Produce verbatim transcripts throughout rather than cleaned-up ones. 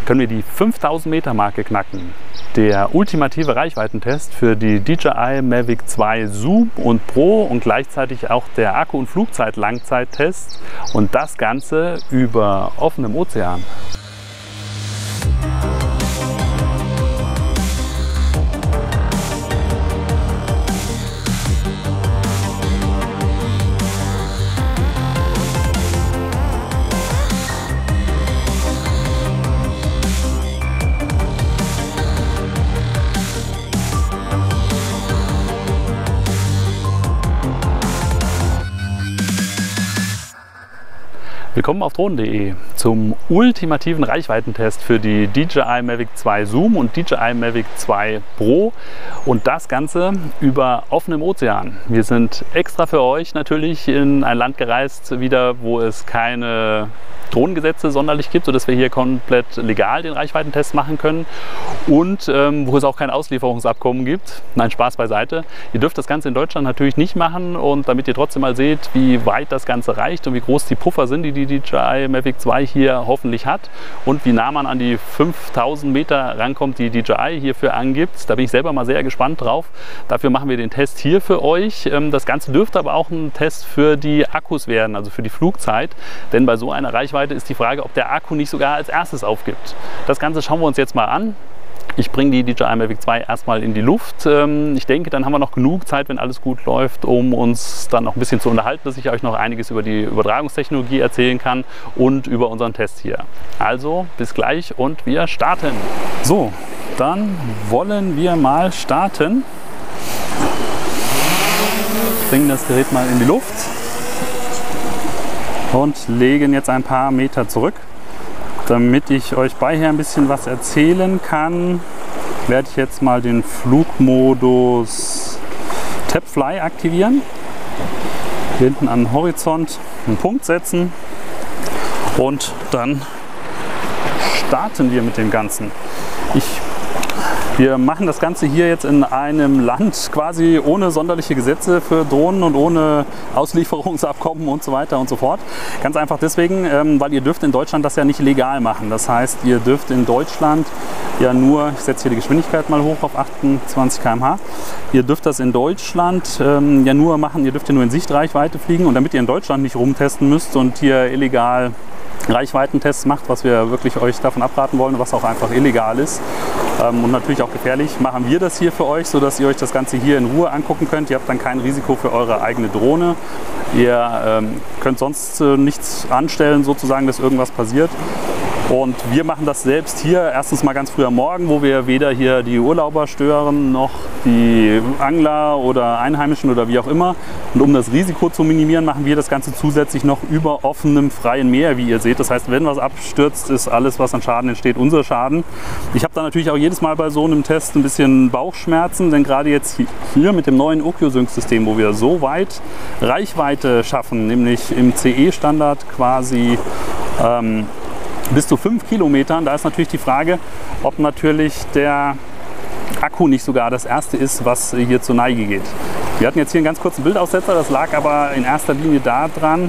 können wir die fünftausend Meter Marke knacken. Der ultimative Reichweitentest für die D J I Mavic zwei Zoom und Pro und gleichzeitig auch der Akku- und Flugzeit-Langzeittest und das Ganze über offenem Ozean. Willkommen auf drohnen punkt de zum ultimativen Reichweitentest für die D J I Mavic zwei Zoom und D J I Mavic zwei Pro und das Ganze über offenem Ozean. Wir sind extra für euch natürlich in ein Land gereist, wieder wo es keine Drohnengesetze sonderlich gibt, sodass wir hier komplett legal den Reichweitentest machen können und ähm, wo es auch kein Auslieferungsabkommen gibt. Nein, Spaß beiseite. Ihr dürft das Ganze in Deutschland natürlich nicht machen und damit ihr trotzdem mal seht, wie weit das Ganze reicht und wie groß die Puffer sind, die die D J I Mavic zwei hier hoffentlich hat und wie nah man an die fünftausend Meter rankommt, die D J I hierfür angibt. Da bin ich selber mal sehr gespannt drauf. Dafür machen wir den Test hier für euch. Das Ganze dürfte aber auch ein Test für die Akkus werden, also für die Flugzeit, denn bei so einer Reichweite ist die Frage, ob der Akku nicht sogar als erstes aufgibt. Das Ganze schauen wir uns jetzt mal an. Ich bringe die D J I Mavic zwei erstmal in die Luft. Ich denke, dann haben wir noch genug Zeit, wenn alles gut läuft, um uns dann noch ein bisschen zu unterhalten, dass ich euch noch einiges über die Übertragungstechnologie erzählen kann und über unseren Test hier. Also bis gleich und wir starten. So, dann wollen wir mal starten. Bringen das Gerät mal in die Luft und legen jetzt ein paar Meter zurück. Damit ich euch beihher ein bisschen was erzählen kann, werde ich jetzt mal den Flugmodus TapFly aktivieren. Hier hinten an den Horizont einen Punkt setzen und dann starten wir mit dem Ganzen. Ich Wir machen das Ganze hier jetzt in einem Land quasi ohne sonderliche Gesetze für Drohnen und ohne Auslieferungsabkommen und so weiter und so fort. Ganz einfach deswegen, weil ihr dürft in Deutschland das ja nicht legal machen. Das heißt, ihr dürft in Deutschland ja nur, ich setze hier die Geschwindigkeit mal hoch auf achtundzwanzig Kilometer pro Stunde, ihr dürft das in Deutschland ja nur machen, ihr dürft ja nur in Sichtreichweite fliegen und damit ihr in Deutschland nicht rumtesten müsst und hier illegal Reichweitentests macht, was wir wirklich euch davon abraten wollen, was auch einfach illegal ist ähm, und natürlich auch gefährlich, machen wir das hier für euch, sodass ihr euch das Ganze hier in Ruhe angucken könnt. Ihr habt dann kein Risiko für eure eigene Drohne. Ihr ähm, könnt sonst äh, nichts anstellen, sozusagen, dass irgendwas passiert. Und wir machen das selbst hier erstens mal ganz früh am Morgen, wo wir weder hier die Urlauber stören, noch die Angler oder Einheimischen oder wie auch immer. Und um das Risiko zu minimieren, machen wir das Ganze zusätzlich noch über offenem, freien Meer, wie ihr seht. Das heißt, wenn was abstürzt, ist alles, was an Schaden entsteht, unser Schaden. Ich habe da natürlich auch jedes Mal bei so einem Test ein bisschen Bauchschmerzen, denn gerade jetzt hier mit dem neuen OcuSync-System, wo wir so weit Reichweite schaffen, nämlich im C E-Standard quasi ähm, bis zu fünf Kilometern. Da ist natürlich die Frage, ob natürlich der Akku nicht sogar das erste ist, was hier zur Neige geht. Wir hatten jetzt hier einen ganz kurzen Bildaussetzer, das lag aber in erster Linie daran,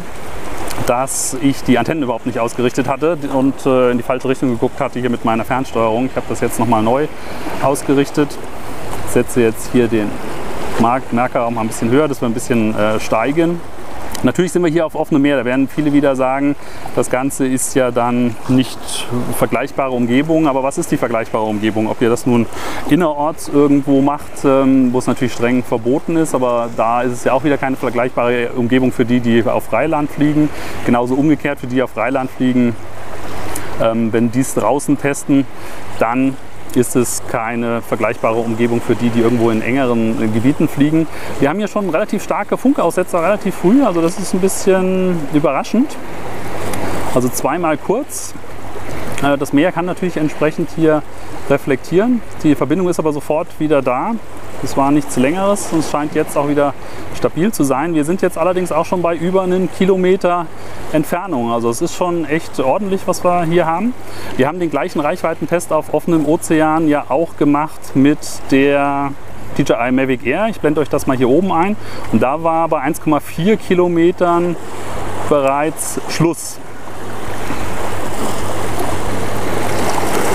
dass ich die Antennen überhaupt nicht ausgerichtet hatte und äh, in die falsche Richtung geguckt hatte hier mit meiner Fernsteuerung. Ich habe das jetzt nochmal neu ausgerichtet. Ich setze jetzt hier den Marker auch mal ein bisschen höher, dass wir ein bisschen äh, steigen. Natürlich sind wir hier auf offenem Meer, da werden viele wieder sagen, das Ganze ist ja dann nicht vergleichbare Umgebung, aber was ist die vergleichbare Umgebung? Ob ihr das nun innerorts irgendwo macht, wo es natürlich streng verboten ist, aber da ist es ja auch wieder keine vergleichbare Umgebung für die, die auf Freiland fliegen. Genauso umgekehrt für die, die auf Freiland fliegen, wenn die es draußen testen, dann ist es keine vergleichbare Umgebung für die, die irgendwo in engeren Gebieten fliegen. Wir haben hier schon relativ starke Funkaussetzer, relativ früh, also das ist ein bisschen überraschend. Also zweimal kurz. Das Meer kann natürlich entsprechend hier reflektieren. Die Verbindung ist aber sofort wieder da. Das war nichts Längeres und es scheint jetzt auch wieder stabil zu sein. Wir sind jetzt allerdings auch schon bei über einem Kilometer Entfernung. Also es ist schon echt ordentlich, was wir hier haben. Wir haben den gleichen Reichweitentest auf offenem Ozean ja auch gemacht mit der D J I Mavic Air. Ich blende euch das mal hier oben ein. Und da war bei eins Komma vier Kilometern bereits Schluss.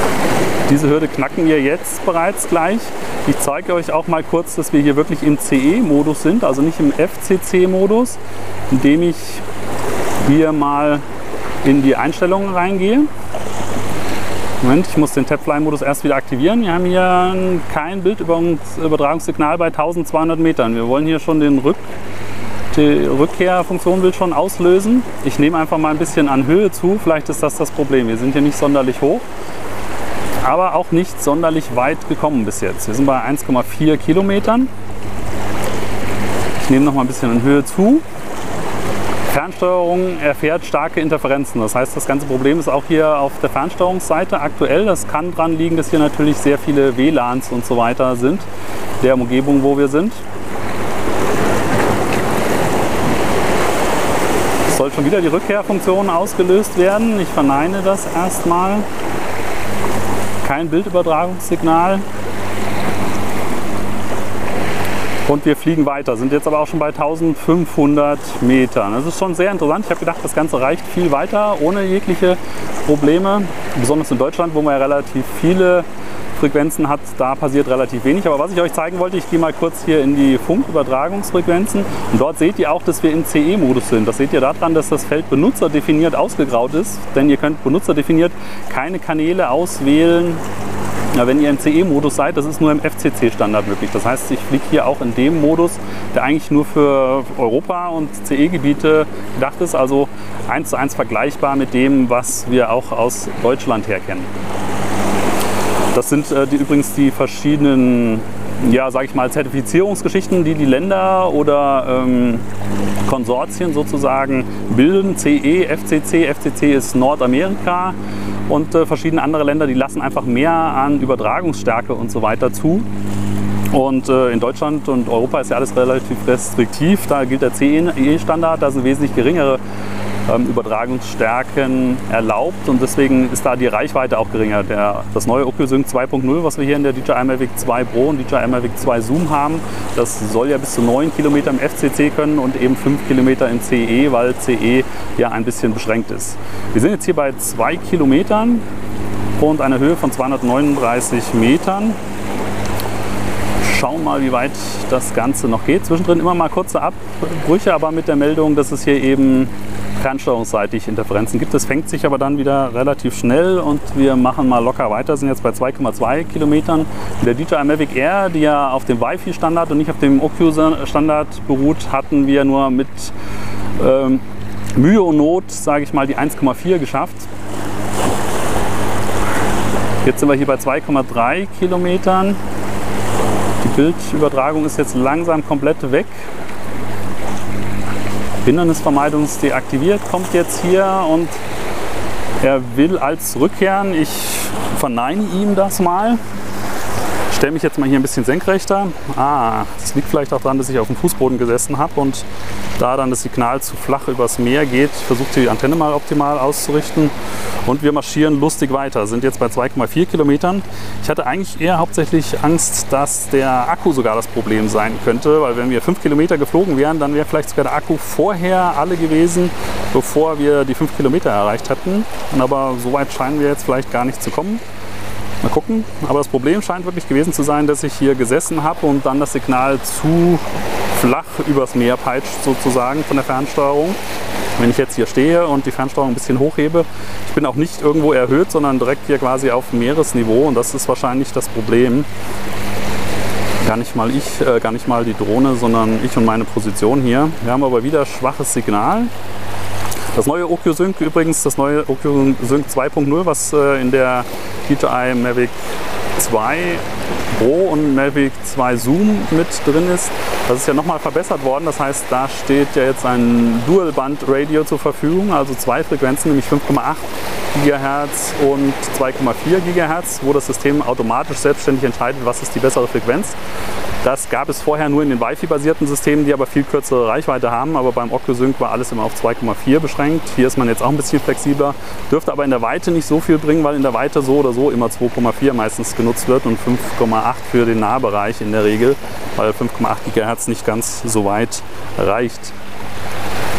Diese Hürde knacken wir jetzt bereits gleich. Ich zeige euch auch mal kurz, dass wir hier wirklich im C E-Modus sind, also nicht im F C C-Modus, indem ich hier mal in die Einstellungen reingehe. Moment, ich muss den TapFly-Modus erst wieder aktivieren. Wir haben hier kein Bildübertragungssignal bei tausendzweihundert Metern. Wir wollen hier schon den Rück die Rückkehrfunktion will schon auslösen. Ich nehme einfach mal ein bisschen an Höhe zu. Vielleicht ist das das Problem. Wir sind hier nicht sonderlich hoch, aber auch nicht sonderlich weit gekommen bis jetzt. Wir sind bei eins Komma vier Kilometern. Ich nehme noch mal ein bisschen an Höhe zu. Fernsteuerung erfährt starke Interferenzen. Das heißt, das ganze Problem ist auch hier auf der Fernsteuerungsseite aktuell. Das kann daran liegen, dass hier natürlich sehr viele W LANs und so weiter sind, der Umgebung, wo wir sind. Es soll schon wieder die Rückkehrfunktion ausgelöst werden. Ich verneine das erstmal. Kein Bildübertragungssignal. Und wir fliegen weiter, sind jetzt aber auch schon bei eintausendfünfhundert Metern. Das ist schon sehr interessant. Ich habe gedacht, das Ganze reicht viel weiter, ohne jegliche Probleme. Besonders in Deutschland, wo man ja relativ viele Frequenzen hat, da passiert relativ wenig. Aber was ich euch zeigen wollte, ich gehe mal kurz hier in die Funkübertragungsfrequenzen. Und dort seht ihr auch, dass wir im C E-Modus sind. Das seht ihr daran, dass das Feld benutzerdefiniert ausgegraut ist. Denn ihr könnt benutzerdefiniert keine Kanäle auswählen, ja, wenn ihr im C E-Modus seid. Das ist nur im F C C-Standard möglich. Das heißt, ich fliege hier auch in dem Modus, der eigentlich nur für Europa und C E-Gebiete gedacht ist. Also eins zu eins vergleichbar mit dem, was wir auch aus Deutschland her kennen. Das sind äh, die, übrigens die verschiedenen, ja, sage ich mal, Zertifizierungsgeschichten, die die Länder oder ähm, Konsortien sozusagen bilden. C E, F C C, F C C ist Nordamerika. Und äh, verschiedene andere Länder, die lassen einfach mehr an Übertragungsstärke und so weiter zu. Und äh, in Deutschland und Europa ist ja alles relativ restriktiv. Da gilt der C E-Standard, da sind wesentlich geringere ähm, Übertragungsstärken erlaubt. Und deswegen ist da die Reichweite auch geringer. Der, das neue OcuSync zwei Punkt null, was wir hier in der D J I Mavic zwei Pro und D J I Mavic zwei Zoom haben, das soll ja bis zu neun Kilometer im F C C können und eben fünf Kilometer im C E, weil C E ja ein bisschen beschränkt ist. Wir sind jetzt hier bei zwei Kilometern und einer Höhe von zweihundertneununddreißig Metern. Schauen mal, wie weit das Ganze noch geht. Zwischendrin immer mal kurze Abbrüche, aber mit der Meldung, dass es hier eben fernsteuerungsseitig Interferenzen gibt. Das fängt sich aber dann wieder relativ schnell und wir machen mal locker weiter. Sind jetzt bei zwei Komma zwei Kilometern. In der D J I Mavic Air, die ja auf dem Wi-Fi-Standard und nicht auf dem OcuSync-Standard beruht, hatten wir nur mit ähm, Mühe und Not, sage ich mal, die eins Komma vier geschafft. Jetzt sind wir hier bei zwei Komma drei Kilometern. Die Bildübertragung ist jetzt langsam komplett weg. Hindernisvermeidung ist deaktiviert, kommt jetzt hier und er will als zurückkehren. Ich verneine ihm das mal. Ich stelle mich jetzt mal hier ein bisschen senkrechter. Ah, das liegt vielleicht auch daran, dass ich auf dem Fußboden gesessen habe und da dann das Signal zu flach übers Meer geht. Ich versuche die Antenne mal optimal auszurichten und wir marschieren lustig weiter. Sind jetzt bei zwei Komma vier Kilometern. Ich hatte eigentlich eher hauptsächlich Angst, dass der Akku sogar das Problem sein könnte, weil wenn wir fünf Kilometer geflogen wären, dann wäre vielleicht sogar der Akku vorher alle gewesen, bevor wir die fünf Kilometer erreicht hätten. Aber so weit scheinen wir jetzt vielleicht gar nicht zu kommen. Mal gucken. Aber das Problem scheint wirklich gewesen zu sein, dass ich hier gesessen habe und dann das Signal zu flach übers Meer peitscht sozusagen von der Fernsteuerung. Wenn ich jetzt hier stehe und die Fernsteuerung ein bisschen hochhebe, ich bin auch nicht irgendwo erhöht, sondern direkt hier quasi auf Meeresniveau und das ist wahrscheinlich das Problem. Gar nicht mal ich, äh, gar nicht mal die Drohne, sondern ich und meine Position hier. Wir haben aber wieder schwaches Signal. Das neue OcuSync übrigens, das neue OcuSync zwei Punkt null, was äh, in der D J I Mavic zwei Pro und Mavic zwei Zoom mit drin ist. Das ist ja nochmal verbessert worden. Das heißt, da steht ja jetzt ein Dual-Band-Radio zur Verfügung, also zwei Frequenzen, nämlich fünf Komma acht Gigahertz und zwei Komma vier Gigahertz, wo das System automatisch selbstständig entscheidet, was ist die bessere Frequenz. Das gab es vorher nur in den Wi-Fi-basierten Systemen, die aber viel kürzere Reichweite haben. Aber beim OcuSync war alles immer auf zwei Komma vier beschränkt. Hier ist man jetzt auch ein bisschen flexibler. Dürfte aber in der Weite nicht so viel bringen, weil in der Weite so oder so immer zwei Komma vier meistens genutzt wird und fünf Komma acht für den Nahbereich in der Regel, weil fünf Komma acht Gigahertz nicht ganz so weit reicht.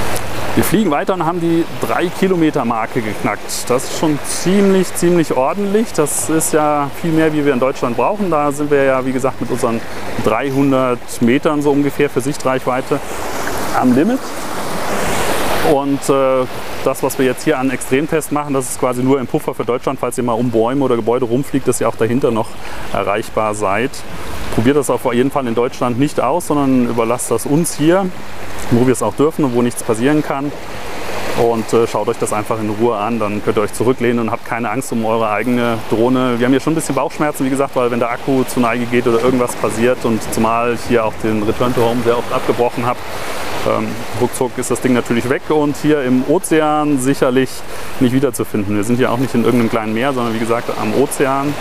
Wir fliegen weiter und haben die drei Kilometer Marke geknackt. Das ist schon ziemlich, ziemlich ordentlich. Das ist ja viel mehr, wie wir in Deutschland brauchen. Da sind wir ja, wie gesagt, mit unseren dreihundert Metern so ungefähr für Sichtreichweite am Limit. Und äh, das, was wir jetzt hier an Extremtest machen, das ist quasi nur im Puffer für Deutschland, falls ihr mal um Bäume oder Gebäude rumfliegt, dass ihr auch dahinter noch erreichbar seid. Probiert das auf jeden Fall in Deutschland nicht aus, sondern überlasst das uns hier, wo wir es auch dürfen und wo nichts passieren kann. Und äh, schaut euch das einfach in Ruhe an, dann könnt ihr euch zurücklehnen und habt keine Angst um eure eigene Drohne. Wir haben hier schon ein bisschen Bauchschmerzen, wie gesagt, weil wenn der Akku zu Neige geht oder irgendwas passiert und zumal ich hier auch den Return to Home sehr oft abgebrochen habe, ähm, ruckzuck ist das Ding natürlich weg und hier im Ozean sicherlich nicht wiederzufinden. Wir sind hier auch nicht in irgendeinem kleinen Meer, sondern wie gesagt am Ozean,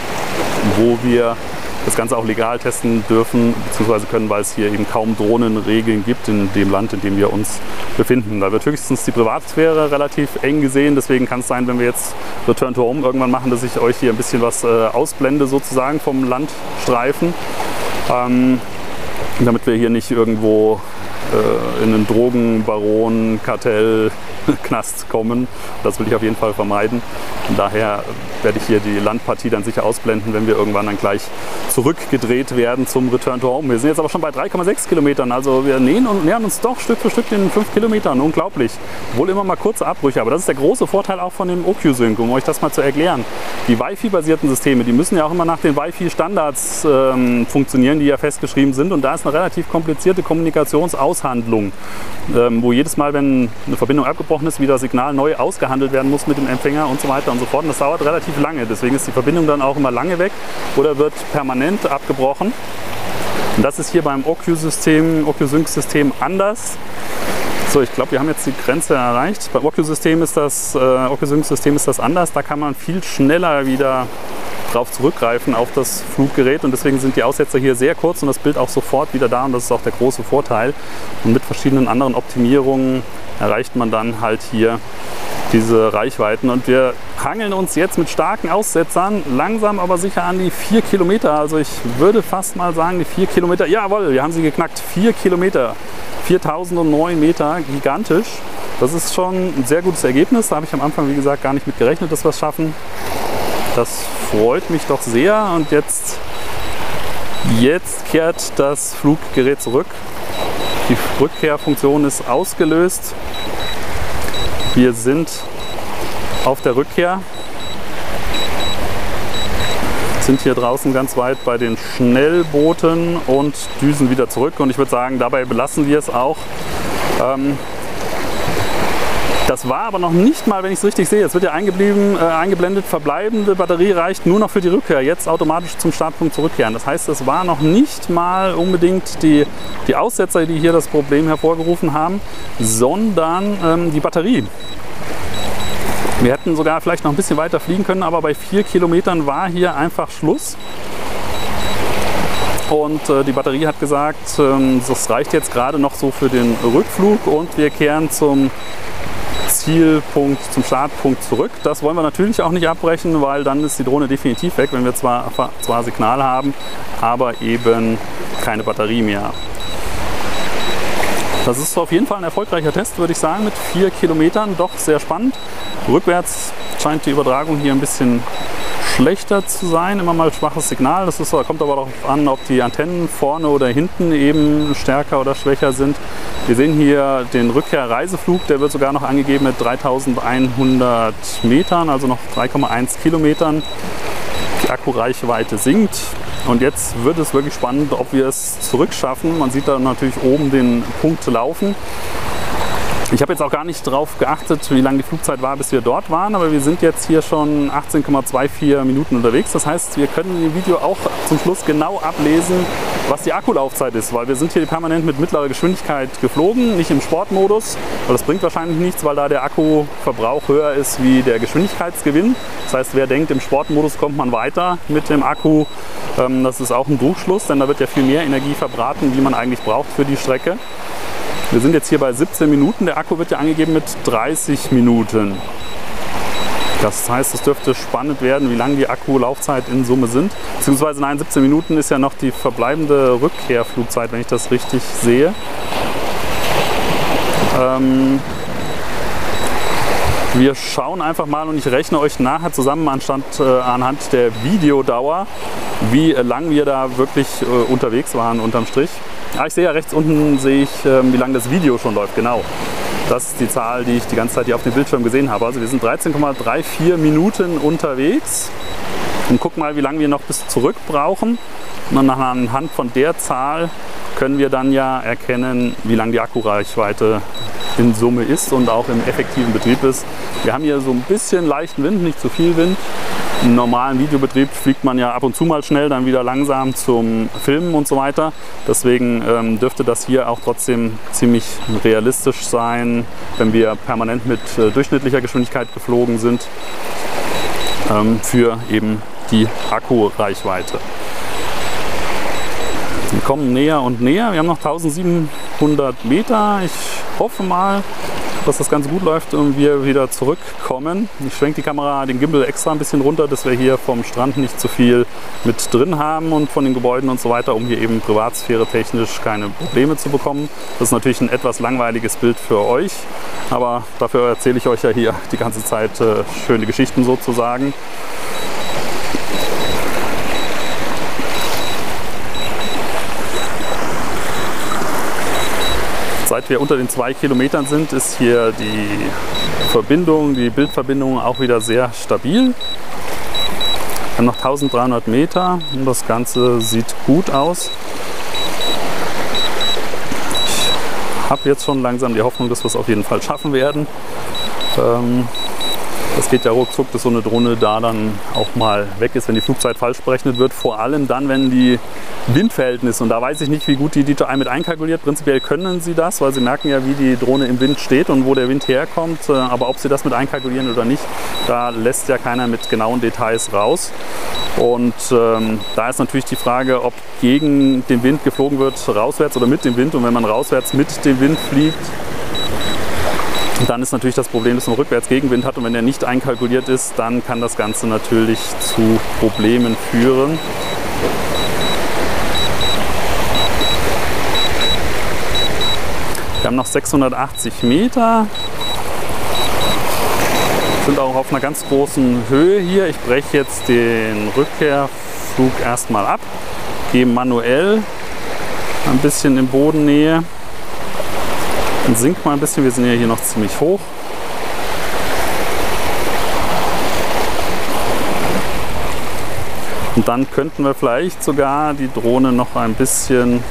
wo wir das Ganze auch legal testen dürfen bzw. können, weil es hier eben kaum Drohnenregeln gibt in dem Land, in dem wir uns befinden. Da wird höchstens die Privatsphäre relativ eng gesehen, deswegen kann es sein, wenn wir jetzt Return to Home irgendwann machen, dass ich euch hier ein bisschen was äh, ausblende sozusagen vom Landstreifen, ähm, damit wir hier nicht irgendwo äh, in einen Drogenbaron, Kartell, Knast kommen. Das will ich auf jeden Fall vermeiden. Und daher werde ich hier die Landpartie dann sicher ausblenden, wenn wir irgendwann dann gleich zurückgedreht werden zum Return to Home. Wir sind jetzt aber schon bei drei Komma sechs Kilometern, also wir nähern, und nähern uns doch Stück für Stück den fünf Kilometern. Unglaublich. Wohl immer mal kurze Abbrüche, aber das ist der große Vorteil auch von dem OcuSync, um euch das mal zu erklären. Die Wi-Fi-basierten Systeme, die müssen ja auch immer nach den Wi-Fi-Standards ähm, funktionieren, die ja festgeschrieben sind, und da ist eine relativ komplizierte Kommunikationsaushandlung, ähm, wo jedes Mal, wenn eine Verbindung abgebrochen ist, wieder Signal neu ausgehandelt werden muss mit dem Empfänger und so weiter und so fort. Und das dauert relativ lange, deswegen ist die Verbindung dann auch immer lange weg oder wird permanent abgebrochen. Und das ist hier beim OcuSystem, OcuSync-System anders. So, ich glaube, wir haben jetzt die Grenze erreicht. Beim OcuSystem ist das, äh, OcuSync-System ist das anders. Da kann man viel schneller wieder drauf zurückgreifen auf das Fluggerät, und deswegen sind die Aussetzer hier sehr kurz und das Bild auch sofort wieder da, und das ist auch der große Vorteil. Und mit verschiedenen anderen Optimierungen erreicht man dann halt hier diese Reichweiten, und wir hangeln uns jetzt mit starken Aussetzern langsam aber sicher an die vier Kilometer. Also ich würde fast mal sagen, die vier Kilometer, jawohl, wir haben sie geknackt, vier Kilometer, viertausendneun Meter, gigantisch. Das ist schon ein sehr gutes Ergebnis, da habe ich am Anfang, wie gesagt, gar nicht mit gerechnet, dass wir es schaffen. Das freut mich doch sehr, und jetzt, jetzt kehrt das Fluggerät zurück. Die Rückkehrfunktion ist ausgelöst. Wir sind auf der Rückkehr, sind hier draußen ganz weit bei den Schnellbooten und düsen wieder zurück, und ich würde sagen, dabei belassen wir es auch. Ähm, Das war aber noch nicht mal, wenn ich es richtig sehe, es wird ja eingeblieben, äh, eingeblendet, verbleibende Batterie reicht nur noch für die Rückkehr, jetzt automatisch zum Startpunkt zurückkehren. Das heißt, es war noch nicht mal unbedingt die, die Aussetzer, die hier das Problem hervorgerufen haben, sondern ähm, die Batterie. Wir hätten sogar vielleicht noch ein bisschen weiter fliegen können, aber bei vier Kilometern war hier einfach Schluss. Und äh, die Batterie hat gesagt, ähm, das reicht jetzt gerade noch so für den Rückflug, und wir kehren zum Zielpunkt, zum Startpunkt zurück. Das wollen wir natürlich auch nicht abbrechen, weil dann ist die Drohne definitiv weg, wenn wir zwar, zwar Signal haben, aber eben keine Batterie mehr. Das ist auf jeden Fall ein erfolgreicher Test, würde ich sagen, mit vier Kilometern. Doch sehr spannend. Rückwärts scheint die Übertragung hier ein bisschen schlechter zu sein, immer mal schwaches Signal. Das ist, kommt aber darauf an, ob die Antennen vorne oder hinten eben stärker oder schwächer sind. Wir sehen hier den Rückkehr-Reiseflug, der wird sogar noch angegeben mit dreitausendeinhundert Metern, also noch drei Komma eins Kilometern. Die Akkureichweite sinkt, und jetzt wird es wirklich spannend, ob wir es zurückschaffen. Man sieht da natürlich oben den Punkt laufen. Ich habe jetzt auch gar nicht darauf geachtet, wie lange die Flugzeit war, bis wir dort waren, aber wir sind jetzt hier schon achtzehn Komma vierundzwanzig Minuten unterwegs. Das heißt, wir können im Video auch zum Schluss genau ablesen, was die Akkulaufzeit ist, weil wir sind hier permanent mit mittlerer Geschwindigkeit geflogen, nicht im Sportmodus, weil das bringt wahrscheinlich nichts, weil da der Akkuverbrauch höher ist wie der Geschwindigkeitsgewinn. Das heißt, wer denkt, im Sportmodus kommt man weiter mit dem Akku, ähm, das ist auch ein Trugschluss, denn da wird ja viel mehr Energie verbraten, wie man eigentlich braucht für die Strecke. Wir sind jetzt hier bei siebzehn Minuten, der Akku wird ja angegeben mit dreißig Minuten. Das heißt, es dürfte spannend werden, wie lange die Akkulaufzeit in Summe sind. Beziehungsweise nein, siebzehn Minuten ist ja noch die verbleibende Rückkehrflugzeit, wenn ich das richtig sehe. Ähm, Wir schauen einfach mal und ich rechne euch nachher zusammen anstand, äh, anhand der Videodauer, wie lang wir da wirklich äh, unterwegs waren unterm Strich. Ah, ich sehe ja rechts unten, sehe ich, äh, wie lange das Video schon läuft, genau. Das ist die Zahl, die ich die ganze Zeit hier auf dem Bildschirm gesehen habe. Also wir sind dreizehn Komma vierunddreißig Minuten unterwegs und gucken mal, wie lange wir noch bis zurück brauchen. Und dann anhand von der Zahl können wir dann ja erkennen, wie lang die Akkureichweite in Summe ist und auch im effektiven Betrieb ist. Wir haben hier so ein bisschen leichten Wind, nicht zu viel Wind. Im normalen Videobetrieb fliegt man ja ab und zu mal schnell, dann wieder langsam zum Filmen und so weiter. Deswegen ähm, dürfte das hier auch trotzdem ziemlich realistisch sein, wenn wir permanent mit äh, durchschnittlicher Geschwindigkeit geflogen sind, ähm, für eben die Akkureichweite. Wir kommen näher und näher. Wir haben noch eintausendsiebenhundert Meter. Ich hoffe mal, dass das Ganze gut läuft und wir wieder zurückkommen. Ich schwenke die Kamera, den Gimbal extra ein bisschen runter, dass wir hier vom Strand nicht zu viel mit drin haben und von den Gebäuden und so weiter, um hier eben Privatsphäre technisch keine Probleme zu bekommen. Das ist natürlich ein etwas langweiliges Bild für euch, aber dafür erzähle ich euch ja hier die ganze Zeit äh, schöne Geschichten sozusagen. Seit wir unter den zwei Kilometern sind, ist hier die Verbindung, die Bildverbindung auch wieder sehr stabil. Wir haben noch eintausenddreihundert Meter und das Ganze sieht gut aus. Ich habe jetzt schon langsam die Hoffnung, dass wir es auf jeden Fall schaffen werden. Ähm, Das geht ja ruckzuck, dass so eine Drohne da dann auch mal weg ist, wenn die Flugzeit falsch berechnet wird. Vor allem dann, wenn die Windverhältnisse, und da weiß ich nicht, wie gut die D J I mit einkalkuliert. Prinzipiell können sie das, weil sie merken ja, wie die Drohne im Wind steht und wo der Wind herkommt. Aber ob sie das mit einkalkulieren oder nicht, da lässt ja keiner mit genauen Details raus. Und ähm, da ist natürlich die Frage, ob gegen den Wind geflogen wird, rauswärts oder mit dem Wind. Und wenn man rauswärts mit dem Wind fliegt, dann ist natürlich das Problem, dass man rückwärts Gegenwind hat und wenn der nicht einkalkuliert ist, dann kann das Ganze natürlich zu Problemen führen. Wir haben noch sechshundertachtzig Meter, sind auch auf einer ganz großen Höhe hier. Ich breche jetzt den Rückkehrflug erstmal ab, gehe manuell ein bisschen in Bodennähe. Und sinkt mal ein bisschen, wir sind ja hier noch ziemlich hoch. Und dann könnten wir vielleicht sogar die Drohne noch ein bisschen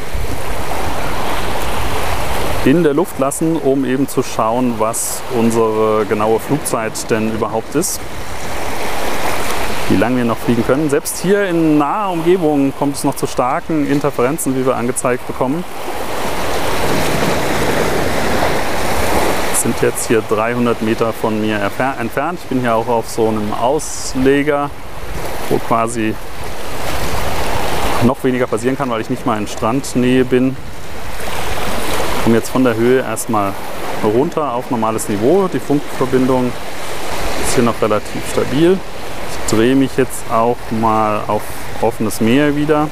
in der Luft lassen, um eben zu schauen, was unsere genaue Flugzeit denn überhaupt ist. Wie lange wir noch fliegen können. Selbst hier in naher Umgebung kommt es noch zu starken Interferenzen, wie wir angezeigt bekommen. Sind jetzt hier dreihundert Meter von mir entfernt. Ich bin hier auch auf so einem Ausleger, wo quasi noch weniger passieren kann, weil ich nicht mal in Strandnähe bin. Ich komme jetzt von der Höhe erstmal runter auf normales Niveau. Die Funkverbindung ist hier noch relativ stabil. Ich drehe mich jetzt auch mal auf offenes Meer wieder.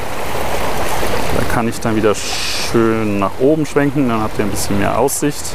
Da kann ich dann wieder schön nach oben schwenken, dann habt ihr ein bisschen mehr Aussicht.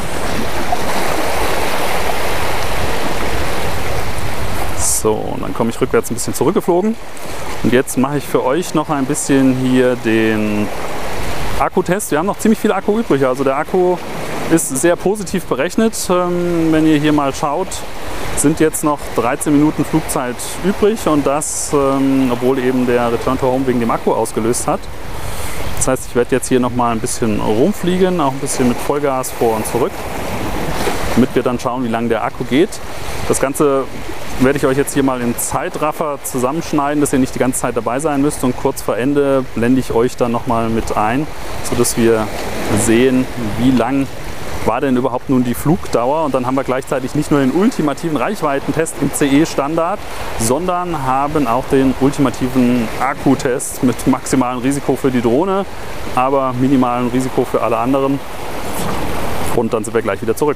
So, und dann komme ich rückwärts ein bisschen zurückgeflogen. Und jetzt mache ich für euch noch ein bisschen hier den Akkutest. Wir haben noch ziemlich viel Akku übrig. Also der Akku ist sehr positiv berechnet. Ähm, wenn ihr hier mal schaut, sind jetzt noch dreizehn Minuten Flugzeit übrig. Und das, ähm, obwohl eben der Return to Home wegen dem Akku ausgelöst hat. Das heißt, ich werde jetzt hier noch mal ein bisschen rumfliegen, auch ein bisschen mit Vollgas vor und zurück, damit wir dann schauen, wie lange der Akku geht. Das Ganze werde ich euch jetzt hier mal in Zeitraffer zusammenschneiden, dass ihr nicht die ganze Zeit dabei sein müsst, und kurz vor Ende blende ich euch dann noch mal mit ein, sodass wir sehen, wie lang war denn überhaupt nun die Flugdauer. Und dann haben wir gleichzeitig nicht nur den ultimativen Reichweitentest im C E-Standard, sondern haben auch den ultimativen Akkutest mit maximalem Risiko für die Drohne, aber minimalem Risiko für alle anderen. Und dann sind wir gleich wieder zurück.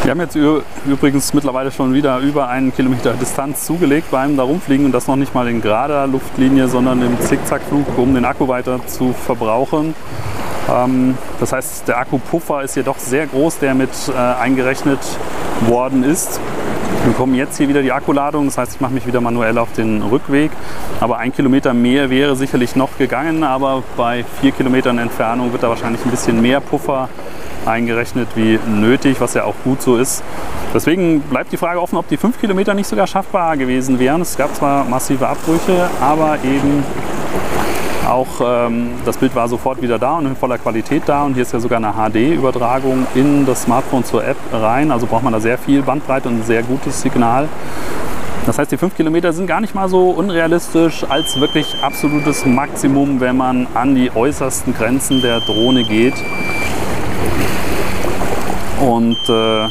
Wir haben jetzt übrigens mittlerweile schon wieder über einen Kilometer Distanz zugelegt beim da rumfliegen und das noch nicht mal in gerader Luftlinie, sondern im Zickzackflug, um den Akku weiter zu verbrauchen. Ähm, das heißt, der Akkupuffer ist hier doch sehr groß, der mit äh, eingerechnet worden ist. Wir bekommen jetzt hier wieder die Akkuladung, das heißt, ich mache mich wieder manuell auf den Rückweg. Aber ein Kilometer mehr wäre sicherlich noch gegangen, aber bei vier Kilometern Entfernung wird da wahrscheinlich ein bisschen mehr Puffer eingerechnet wie nötig, was ja auch gut so ist. Deswegen bleibt die Frage offen, ob die fünf Kilometer nicht sogar schaffbar gewesen wären. Es gab zwar massive Abbrüche, aber eben auch ähm, das Bild war sofort wieder da und in voller Qualität da. Und hier ist ja sogar eine H D-Übertragung in das Smartphone zur App rein. Also braucht man da sehr viel Bandbreite und ein sehr gutes Signal. Das heißt, die fünf Kilometer sind gar nicht mal so unrealistisch als wirklich absolutes Maximum, wenn man an die äußersten Grenzen der Drohne geht. Und äh,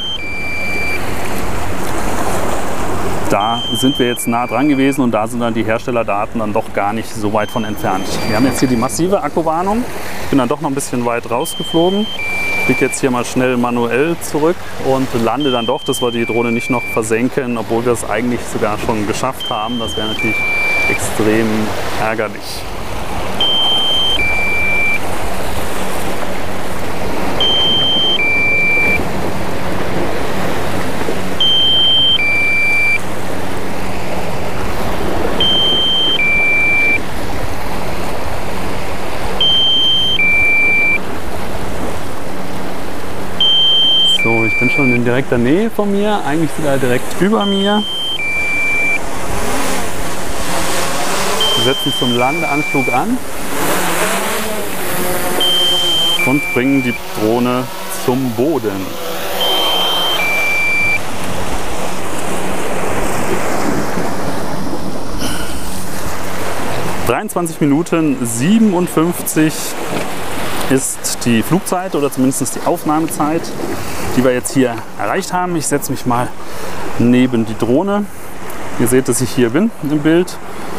da sind wir jetzt nah dran gewesen und da sind dann die Herstellerdaten dann doch gar nicht so weit von entfernt. Wir haben jetzt hier die massive Akkuwarnung. Ich bin dann doch noch ein bisschen weit rausgeflogen. Fliege jetzt hier mal schnell manuell zurück und lande dann doch, dass wir die Drohne nicht noch versenken, obwohl wir es eigentlich sogar schon geschafft haben. Das wäre natürlich extrem ärgerlich. So, ich bin schon in direkter Nähe von mir, eigentlich sogar direkt über mir. Wir setzen zum Landeanflug an und bringen die Drohne zum Boden. dreiundzwanzig Minuten siebenundfünfzig ist die Flugzeit oder zumindest die Aufnahmezeit, die wir jetzt hier erreicht haben. Ich setze mich mal neben die Drohne. Ihr seht, dass ich hier bin im Bild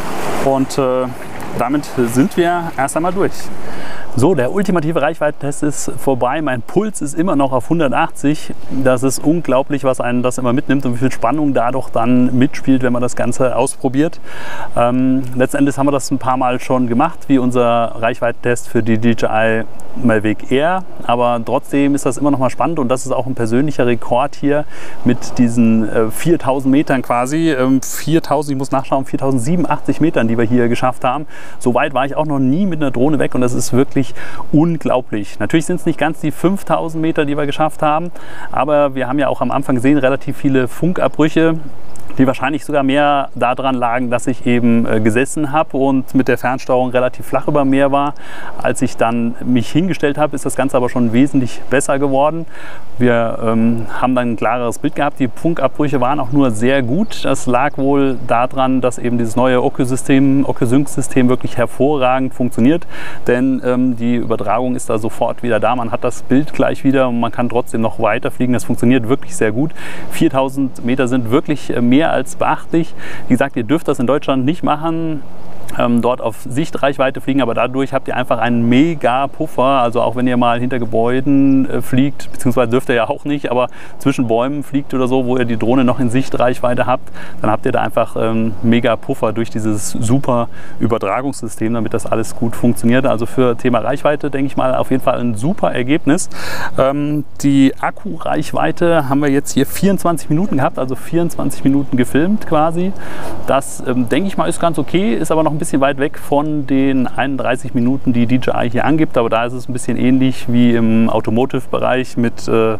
und äh, damit sind wir erst einmal durch. So, der ultimative Reichweitentest ist vorbei. Mein Puls ist immer noch auf hundertachtzig. Das ist unglaublich, was einen das immer mitnimmt und wie viel Spannung da doch dann mitspielt, wenn man das Ganze ausprobiert. Ähm, letztendlich haben wir das ein paar Mal schon gemacht, wie unser Reichweitentest für die D J I Mavic Air. Aber trotzdem ist das immer noch mal spannend und das ist auch ein persönlicher Rekord hier mit diesen äh, viertausend Metern quasi. Ähm, viertausend, ich muss nachschauen, viertausendsiebenundachtzig Metern, die wir hier geschafft haben. So weit war ich auch noch nie mit einer Drohne weg und das ist wirklich unglaublich. Natürlich sind es nicht ganz die fünftausend Meter, die wir geschafft haben, aber wir haben ja auch am Anfang gesehen, relativ viele Funkabbrüche, die wahrscheinlich sogar mehr daran lagen, dass ich eben äh, gesessen habe und mit der Fernsteuerung relativ flach über Meer war. Als ich dann mich hingestellt habe, ist das Ganze aber schon wesentlich besser geworden. Wir ähm, haben dann ein klareres Bild gehabt. Die Funkabbrüche waren auch nur sehr gut. Das lag wohl daran, dass eben dieses neue OcuSystem, OcuSync-System wirklich hervorragend funktioniert. Denn ähm, die Übertragung ist da sofort wieder da. Man hat das Bild gleich wieder und man kann trotzdem noch weiter fliegen. Das funktioniert wirklich sehr gut. viertausend Meter sind wirklich äh, mehr als beachtlich. Wie gesagt, ihr dürft das in Deutschland nicht machen, ähm, dort auf Sichtreichweite fliegen, aber dadurch habt ihr einfach einen mega Puffer. Also auch wenn ihr mal hinter Gebäuden äh, fliegt, beziehungsweise dürft ihr ja auch nicht, aber zwischen Bäumen fliegt oder so, wo ihr die Drohne noch in Sichtreichweite habt, dann habt ihr da einfach ähm, mega Puffer durch dieses super Übertragungssystem, damit das alles gut funktioniert. Also für Thema Reichweite denke ich mal auf jeden Fall ein super Ergebnis. Ähm, die Akkureichweite haben wir jetzt hier vierundzwanzig Minuten gehabt, also vierundzwanzig Minuten gefilmt quasi. Das ähm, denke ich mal ist ganz okay, ist aber noch ein bisschen weit weg von den einunddreißig Minuten, die D J I hier angibt, aber da ist es ein bisschen ähnlich wie im Automotive-Bereich mit äh,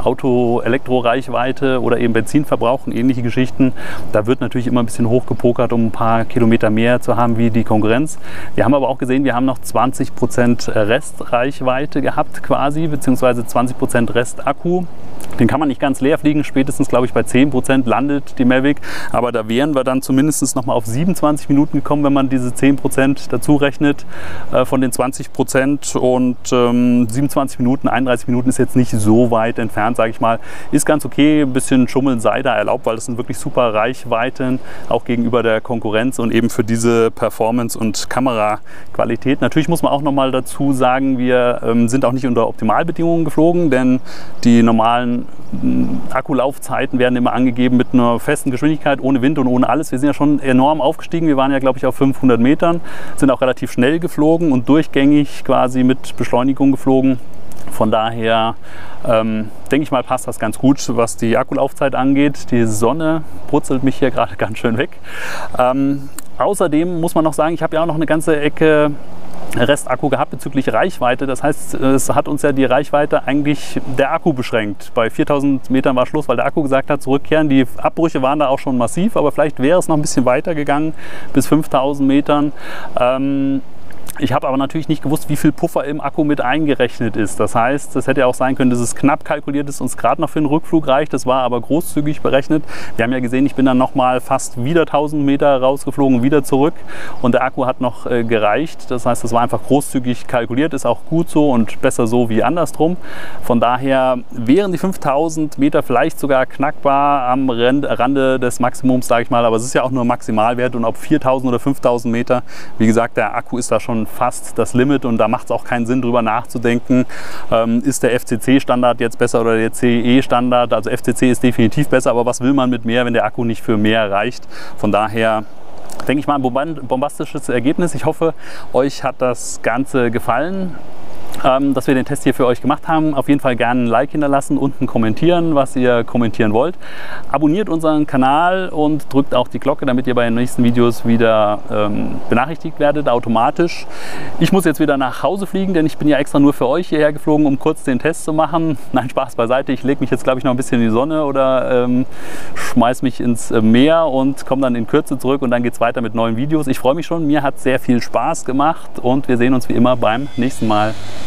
Auto-Elektro-Reichweite oder eben Benzinverbrauch und ähnliche Geschichten. Da wird natürlich immer ein bisschen hochgepokert, um ein paar Kilometer mehr zu haben wie die Konkurrenz. Wir haben aber auch gesehen, wir haben noch zwanzig Prozent Restreichweite gehabt quasi, beziehungsweise zwanzig Prozent Restakku. Den kann man nicht ganz leer fliegen, spätestens glaube ich bei zehn Prozent landet die Mavic, aber da wären wir dann zumindest noch mal auf siebenundzwanzig Minuten gekommen, wenn man diese zehn Prozent dazu rechnet äh, von den zwanzig Prozent. Und ähm, siebenundzwanzig Minuten, einunddreißig Minuten ist jetzt nicht so weit entfernt, sage ich mal. Ist ganz okay, ein bisschen Schummeln sei da erlaubt, weil das sind wirklich super Reichweiten, auch gegenüber der Konkurrenz und eben für diese Performance und Kameraqualität. Natürlich muss man auch noch mal dazu sagen, wir ähm, sind auch nicht unter Optimalbedingungen geflogen, denn die normalen äh, Akkulaufzeiten werden immer angegeben mit einer festen Geschwindigkeit, ohne Wind und ohne alles. Wir sind ja schon enorm aufgestiegen. Wir waren ja, glaube ich, auf fünfhundert Metern, sind auch relativ schnell geflogen und durchgängig quasi mit Beschleunigung geflogen. Von daher ähm, denke ich mal, passt das ganz gut, was die Akkulaufzeit angeht. Die Sonne brutzelt mich hier gerade ganz schön weg. Ähm, außerdem muss man noch sagen, ich habe ja auch noch eine ganze Ecke Restakku gehabt bezüglich Reichweite. Das heißt, es hat uns ja die Reichweite eigentlich der Akku beschränkt. Bei viertausend Metern war Schluss, weil der Akku gesagt hat, zurückkehren. Die Abbrüche waren da auch schon massiv, aber vielleicht wäre es noch ein bisschen weiter gegangen bis fünftausend Metern. Ähm, Ich habe aber natürlich nicht gewusst, wie viel Puffer im Akku mit eingerechnet ist. Das heißt, es hätte ja auch sein können, dass es knapp kalkuliert ist, uns gerade noch für den Rückflug reicht. Das war aber großzügig berechnet. Wir haben ja gesehen, ich bin dann noch mal fast wieder tausend Meter rausgeflogen, wieder zurück. Und der Akku hat noch äh, gereicht. Das heißt, das war einfach großzügig kalkuliert. Ist auch gut so und besser so wie andersrum. Von daher wären die fünftausend Meter vielleicht sogar knackbar am Rande des Maximums, sage ich mal. Aber es ist ja auch nur Maximalwert. Und ob viertausend oder fünftausend Meter, wie gesagt, der Akku ist da schon fast das Limit und da macht es auch keinen Sinn, drüber nachzudenken, ähm, ist der F C C-Standard jetzt besser oder der C E-Standard. Also F C C ist definitiv besser, aber was will man mit mehr, wenn der Akku nicht für mehr reicht? Von daher denke ich mal, ein bombastisches Ergebnis. Ich hoffe, euch hat das Ganze gefallen, ähm, dass wir den Test hier für euch gemacht haben. Auf jeden Fall gerne ein Like hinterlassen, unten kommentieren, was ihr kommentieren wollt. Abonniert unseren Kanal und drückt auch die Glocke, damit ihr bei den nächsten Videos wieder ähm, benachrichtigt werdet, automatisch. Ich muss jetzt wieder nach Hause fliegen, denn ich bin ja extra nur für euch hierher geflogen, um kurz den Test zu machen. Nein, Spaß beiseite. Ich lege mich jetzt, glaube ich, noch ein bisschen in die Sonne oder ähm, schmeiß mich ins Meer und komme dann in Kürze zurück und dann geht es weiter mit neuen Videos. Ich freue mich schon. Mir hat sehr viel Spaß gemacht und wir sehen uns wie immer beim nächsten Mal.